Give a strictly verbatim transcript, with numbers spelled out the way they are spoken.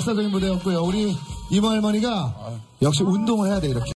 역사적인 무대였고요. 우리 이모 할머니가 역시 운동을 해야 돼, 이렇게.